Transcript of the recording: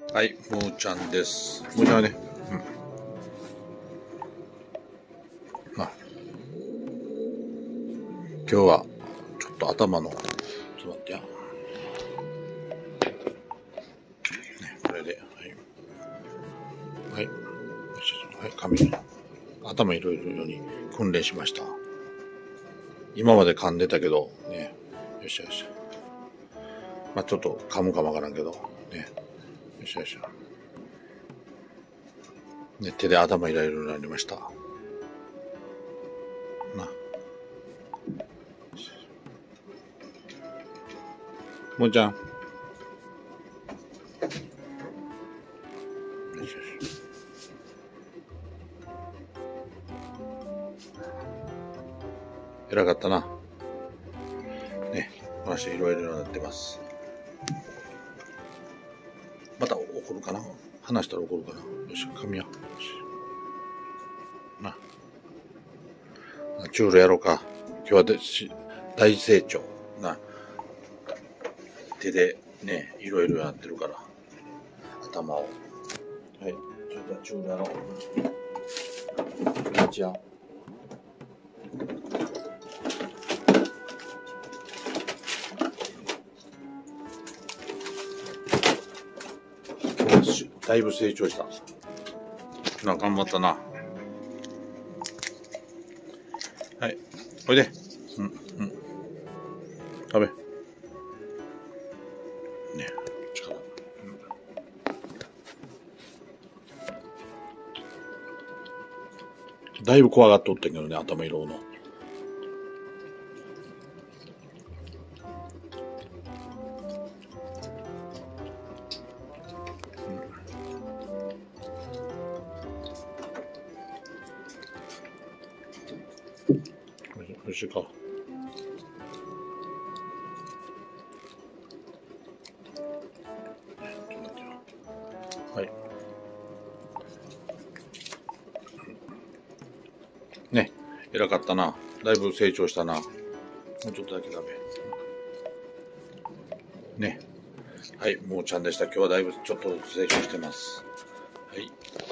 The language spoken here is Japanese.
はい、むーちゃんです。むーちゃんはね、今日はちょっと頭の、ちょっと待ってや。ね、これで、はい、はい、髪、頭いろいろように訓練しました。今まで噛んでたけど、ね、よっしゃよっしゃ。まあちょっと噛むかもわからんけど、ね、よっしゃよっしゃ。ね、手で頭いろいろなりました。むーちゃん。偉かったな。ね、話いろいろなってます。また怒るかな、話したら怒るかな。よし、髪や。な。チュールやろうか。今日は大成長。な。手でね、いろいろやってるから。頭を。はい。ちょっとチュールやろう。こんにちは。だいぶ成長した。な、頑張ったな。はい。おいで。食べ。ね、力。だいぶ怖がっとったけどね、頭色の。おいしいか。はい。ね、偉かったな。だいぶ成長したな。もうちょっとだけ食べ。ね。はい、もうちゃんでした。今日はだいぶちょっと成長してます。はい。